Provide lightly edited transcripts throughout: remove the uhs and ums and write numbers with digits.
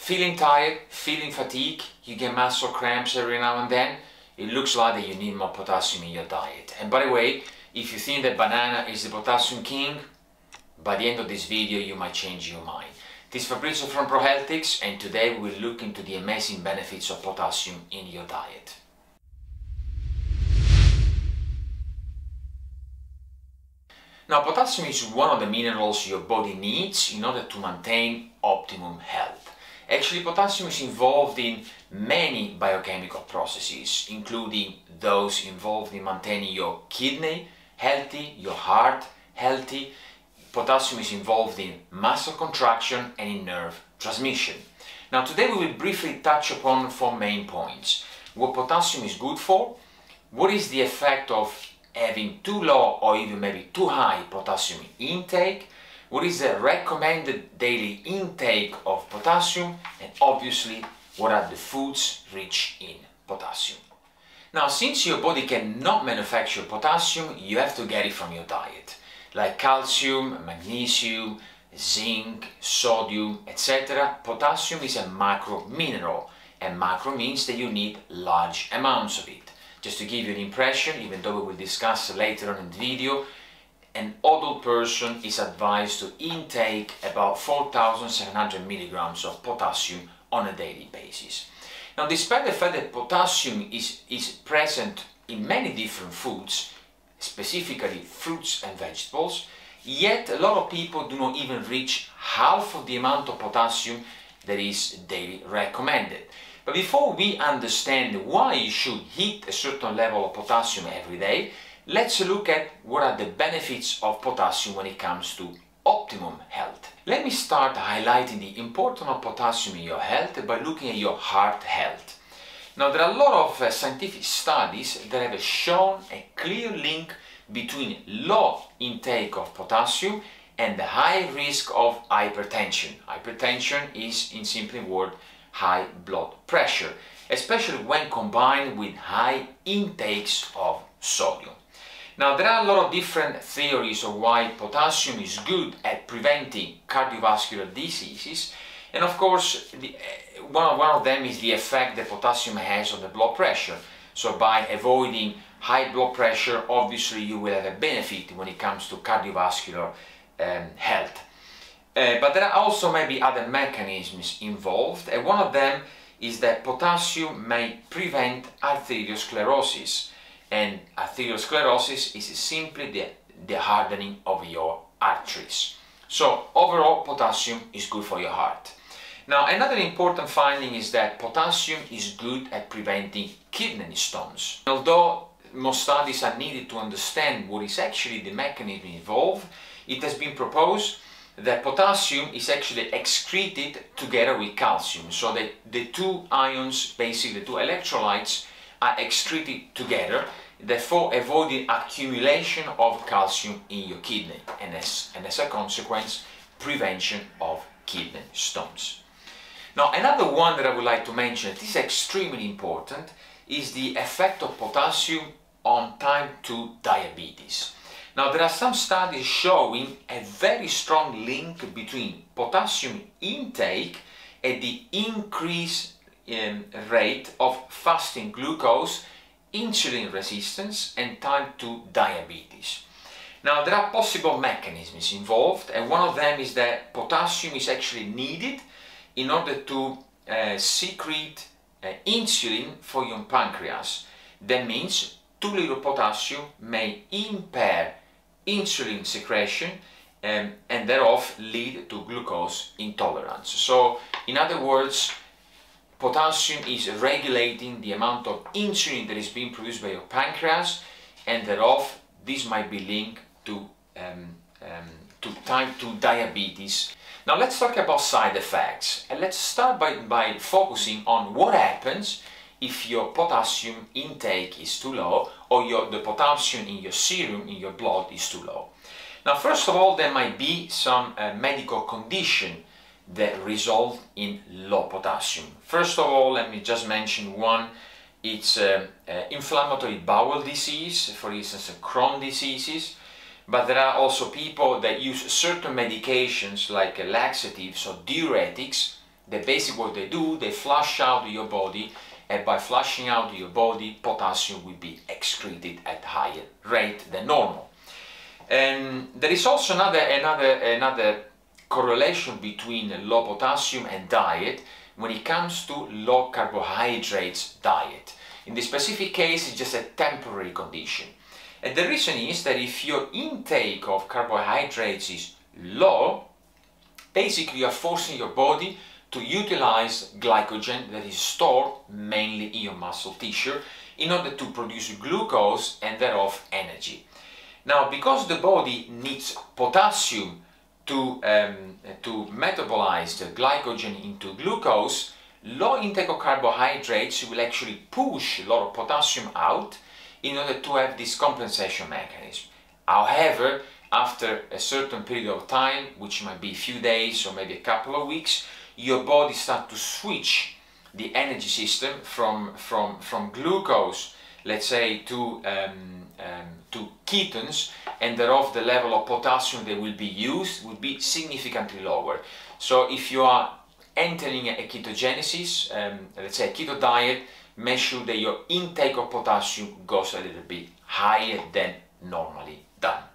Feeling tired, feeling fatigue, you get muscle cramps every now and then, it looks like that you need more potassium in your diet. And by the way, if you think that banana is the potassium king, by the end of this video you might change your mind. This is Fabrizio from ProHealthix, and today we'll look into the amazing benefits of potassium in your diet. Now, potassium is one of the minerals your body needs in order to maintain optimum health. Actually, potassium is involved in many biochemical processes, including those involved in maintaining your kidney healthy, your heart healthy. Potassium is involved in muscle contraction and in nerve transmission. Now, today we will briefly touch upon 4 main points. What potassium is good for, what is the effect of having too low or even maybe too high potassium intake, what is the recommended daily intake of potassium, and obviously what are the foods rich in potassium. Now, since your body cannot manufacture potassium, you have to get it from your diet, like calcium, magnesium, zinc, sodium, etc. Potassium is a macro mineral, and macro means that you need large amounts of it. Just to give you an impression, even though we will discuss later on in the video, an adult person is advised to intake about 4,700 milligrams of potassium on a daily basis. Now, despite the fact that potassium is present in many different foods, specifically fruits and vegetables, yet a lot of people do not even reach half of the amount of potassium that is daily recommended. But before we understand why you should hit a certain level of potassium every day, let's look at what are the benefits of potassium when it comes to optimum health. Let me start highlighting the importance of potassium in your health by looking at your heart health. Now, there are a lot of scientific studies that have shown a clear link between low intake of potassium and the high risk of hypertension. Hypertension is, in simple words, high blood pressure, especially when combined with high intakes of sodium. Now, there are a lot of different theories of why potassium is good at preventing cardiovascular diseases, and of course one of them is the effect that potassium has on the blood pressure. So by avoiding high blood pressure, obviously you will have a benefit when it comes to cardiovascular health. But there are also maybe other mechanisms involved, and one of them is that potassium may prevent arteriosclerosis, and arteriosclerosis is simply the hardening of your arteries. So overall, potassium is good for your heart. Now, another important finding is that potassium is good at preventing kidney stones. Although most studies are needed to understand what is actually the mechanism involved, it has been proposed that potassium is actually excreted together with calcium, so that the two ions, basically the two electrolytes, are excreted together, therefore avoiding accumulation of calcium in your kidney, and as a consequence, prevention of kidney stones. Now, another one that I would like to mention, that is extremely important, is the effect of potassium on type 2 diabetes. Now, there are some studies showing a very strong link between potassium intake and the increased rate of fasting glucose, insulin resistance, and type 2 diabetes. Now, there are possible mechanisms involved, and one of them is that potassium is actually needed in order to secrete insulin for your pancreas. That means too little potassium may impair insulin secretion and thereof lead to glucose intolerance. So, in other words, potassium is regulating the amount of insulin that is being produced by your pancreas, and thereof this might be linked to type 2 diabetes. Now, let's talk about side effects, and let's start by focusing on what happens if your potassium intake is too low, or the potassium in your serum, in your blood, is too low. Now, first of all, there might be some medical condition that result in low potassium. First of all, let me just mention one. It's inflammatory bowel disease, for instance, Crohn's diseases. But there are also people that use certain medications like laxatives or diuretics Basically what they do, they flush out your body, and by flushing out your body, potassium will be excreted at higher rate than normal. And there is also another correlation between low potassium and diet when it comes to low carbohydrates diet. In this specific case, it's just a temporary condition. And the reason is that if your intake of carbohydrates is low, basically you are forcing your body to utilize glycogen that is stored mainly in your muscle tissue in order to produce glucose and thereof energy. Now, because the body needs potassium to metabolize the glycogen into glucose, low intake of carbohydrates will actually push a lot of potassium out in order to have this compensation mechanism. However, after a certain period of time, which might be a few days or maybe a couple of weeks, your body starts to switch the energy system from glucose, let's say, to ketones, and thereof the level of potassium that will be used will be significantly lower. So if you are entering a ketogenesis, let's say a keto diet, make sure that your intake of potassium goes a little bit higher than normally done.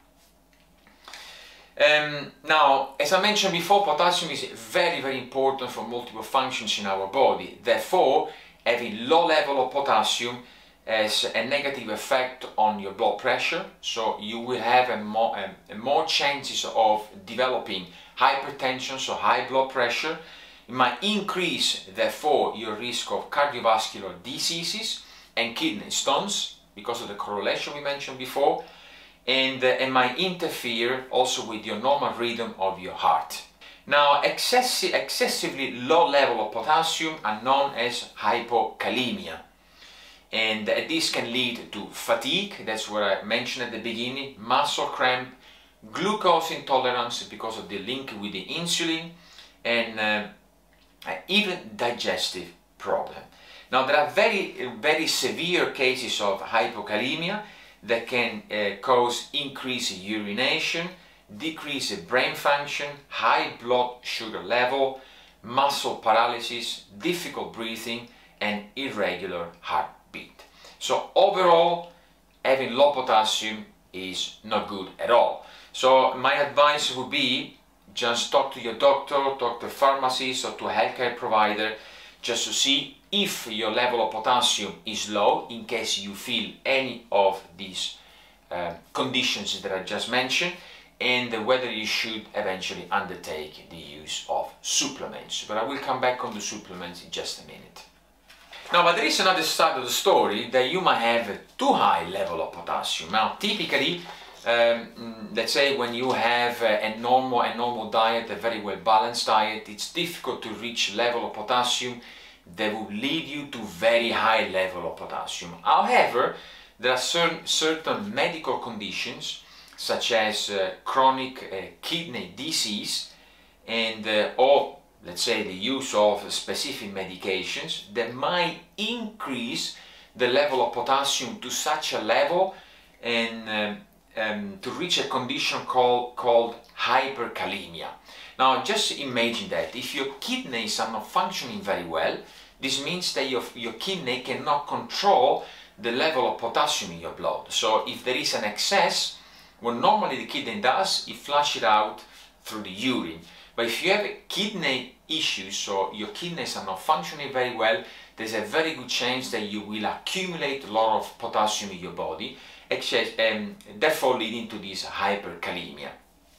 Now, as I mentioned before, potassium is very, very important for multiple functions in our body. Therefore, having low level of potassium has a negative effect on your blood pressure, so you will have more chances of developing hypertension, so high blood pressure. It might increase, therefore, your risk of cardiovascular diseases and kidney stones because of the correlation we mentioned before, and it might interfere also with your normal rhythm of your heart. Now, excessively low level of potassium are known as hypokalemia, and this can lead to fatigue, that's what I mentioned at the beginning, muscle cramp, glucose intolerance because of the link with the insulin, and even digestive problem. Now, there are very severe cases of hypokalemia that can cause increased urination, decreased brain function, high blood sugar level, muscle paralysis, difficult breathing, and irregular heartbeat. So overall, having low potassium is not good at all. So my advice would be just talk to your doctor, talk to a pharmacist or to a healthcare provider just to see if your level of potassium is low, in case you feel any of these conditions that I just mentioned, and whether you should eventually undertake the use of supplements. But I will come back on the supplements in just a minute. Now, but there is another side of the story that you might have a too high level of potassium. Now, typically, let's say when you have a normal diet, a very well balanced diet, it's difficult to reach level of potassium that will lead you to very high level of potassium. However, there are certain medical conditions such as chronic kidney disease and or let's say the use of specific medications that might increase the level of potassium to such a level and to reach a condition called hyperkalemia. Now, just imagine that if your kidneys are not functioning very well, this means that your kidney cannot control the level of potassium in your blood. So if there is an excess, what normally the kidney does, it flushes it out through the urine. But if you have kidney issues, so your kidneys are not functioning very well, there's a very good chance that you will accumulate a lot of potassium in your body, therefore leading to this hyperkalemia.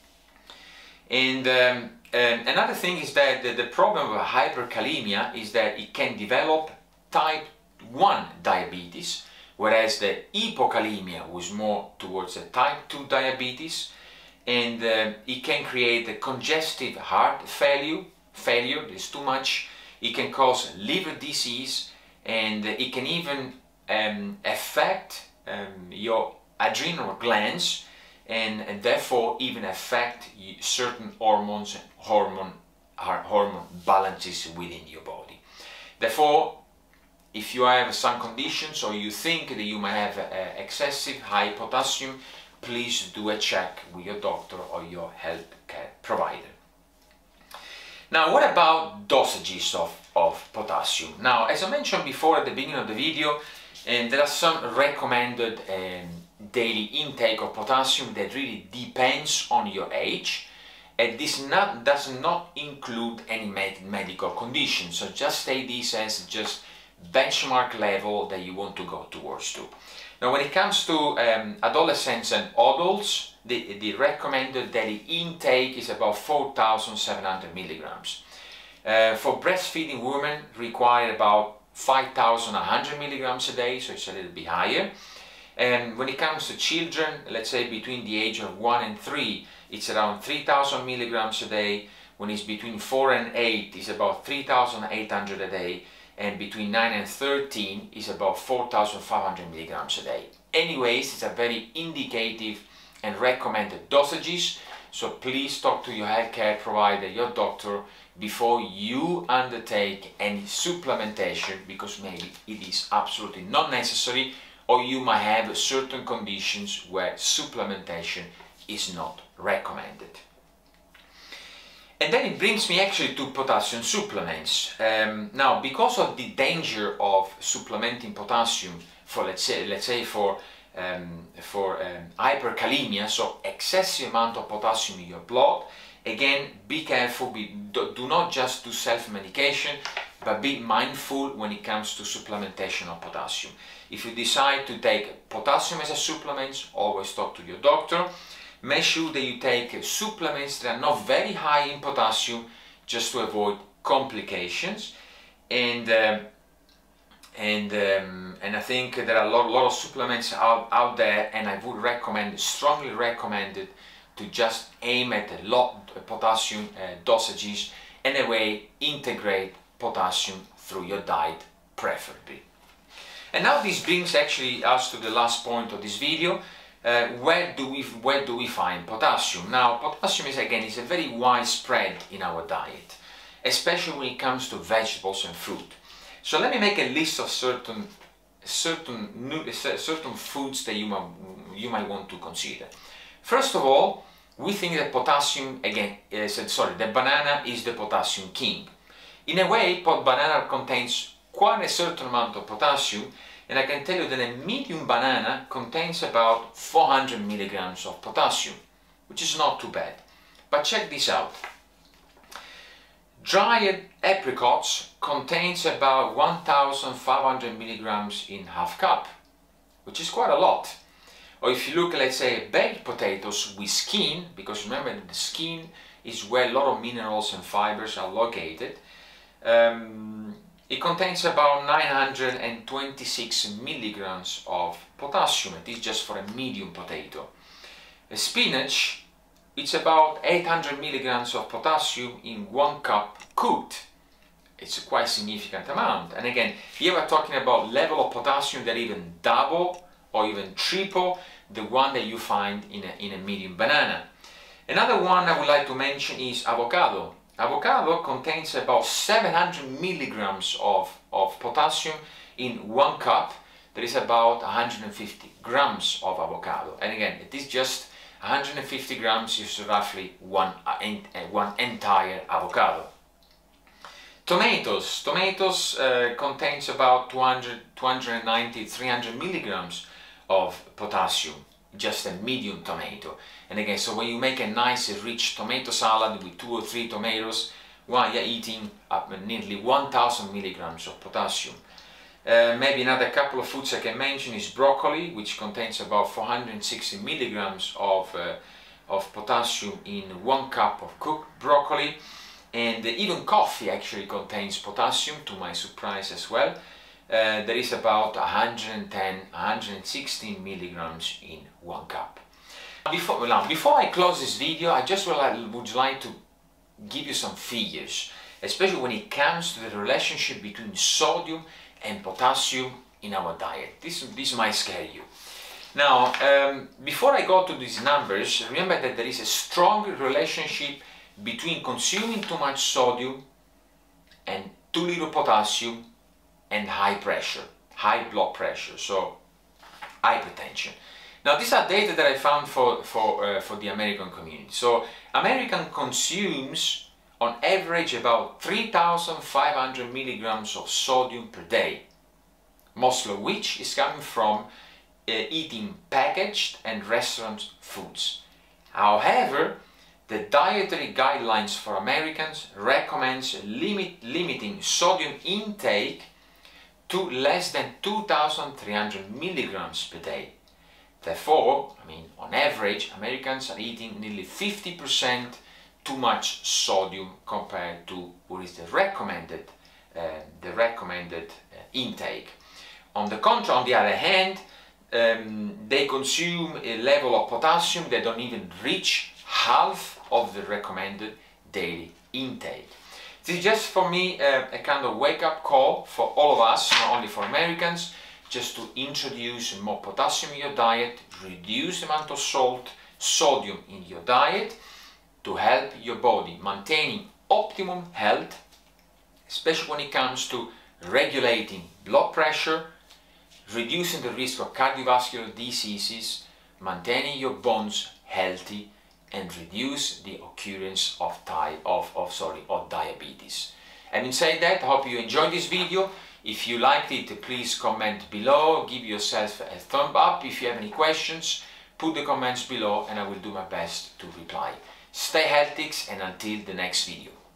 And another thing is that the problem with hyperkalemia is that it can develop type 1 diabetes, whereas the hypokalemia was more towards the type 2 diabetes, and it can create a congestive heart failure, there's too much, it can cause liver disease, and it can even affect your adrenal glands, and therefore even affect certain hormones and hormone balances within your body. Therefore, if you have some conditions or you think that you might have excessive high potassium, please do a check with your doctor or your health care provider. Now, what about dosages of potassium? Now, as I mentioned before at the beginning of the video, there are some recommended daily intake of potassium that really depends on your age, and this does not include any medical conditions, so just take this as just benchmark level that you want to go towards to. Now, when it comes to adolescents and adults, the recommended daily intake is about 4,700 milligrams. For breastfeeding women, require about 5,100 milligrams a day, so it's a little bit higher. And when it comes to children, let's say between the age of 1 and 3, it's around 3,000 milligrams a day. When it's between 4 and 8, it's about 3,800 a day. And between 9 and 13 is about 4,500 milligrams a day. Anyways, it's a very indicative and recommended dosages, so please talk to your healthcare provider, your doctor, before you undertake any supplementation, because maybe it is absolutely not necessary, or you might have certain conditions where supplementation is not recommended. And then it brings me actually to potassium supplements. Now, because of the danger of supplementing potassium for, let's say for hyperkalemia, so excessive amount of potassium in your blood, again, be careful, do not just do self-medication, but be mindful when it comes to supplementation of potassium. If you decide to take potassium as a supplement, always talk to your doctor. Make sure that you take supplements that are not very high in potassium, just to avoid complications. And I think there are a lot of supplements out there, and I would strongly recommend it to just aim at a lot of potassium dosages, and a way integrate potassium through your diet preferably. And now this brings actually us to the last point of this video. Where do we find potassium? Now, potassium is a very widespread in our diet, especially when it comes to vegetables and fruit. So let me make a list of certain foods that you might want to consider. First of all, we think that potassium, the banana is the potassium king. In a way, banana contains quite a certain amount of potassium, and I can tell you that a medium banana contains about 400 milligrams of potassium, which is not too bad. But check this out. Dried apricots contains about 1,500 milligrams in half cup, which is quite a lot. Or if you look, let's say, baked potatoes with skin, because remember that the skin is where a lot of minerals and fibers are located, it contains about 926 milligrams of potassium. It is just for a medium potato. Spinach, it's about 800 milligrams of potassium in 1 cup cooked. It's a quite significant amount. And again, here we're talking about level of potassium that even double or even triple the one that you find in a medium banana. Another one I would like to mention is avocado. Avocado contains about 700 milligrams of potassium in 1 cup. There is about 150 grams of avocado. And again, it is just 150 grams is roughly one entire avocado. Tomatoes contains about 290, 300 milligrams of potassium, just a medium tomato. And again, so when you make a nice rich tomato salad with 2 or 3 tomatoes, well, you're eating up nearly 1,000 milligrams of potassium. Maybe another couple of foods I can mention is broccoli, which contains about 460 milligrams of potassium in 1 cup of cooked broccoli. And even coffee actually contains potassium, to my surprise as well. There is about 116 milligrams in 1 cup. Before I close this video, I just would like to give you some figures, especially when it comes to the relationship between sodium and potassium in our diet. This might scare you. Now, before I go to these numbers, remember that there is a strong relationship between consuming too much sodium and too little potassium and high pressure, high blood pressure, so hypertension. Now, these are data that I found for the American community. So, American consumes on average about 3,500 milligrams of sodium per day, most of which is coming from eating packaged and restaurant foods. However, the dietary guidelines for Americans recommends limiting sodium intake to less than 2,300 milligrams per day. Therefore, on average, Americans are eating nearly 50% too much sodium compared to what is the recommended intake. On the other hand, they consume a level of potassium that don't even reach half of the recommended daily intake. This is just for me a kind of wake-up call for all of us, not only for Americans, just to introduce more potassium in your diet, reduce the amount of sodium in your diet, to help your body maintaining optimum health, especially when it comes to regulating blood pressure, reducing the risk of cardiovascular diseases, maintaining your bones healthy, and reduce the occurrence of diabetes. Having said that, I hope you enjoyed this video. If you liked it, please comment below, give yourself a thumb up. If you have any questions, put the comments below and I will do my best to reply. Stay healthy and until the next video.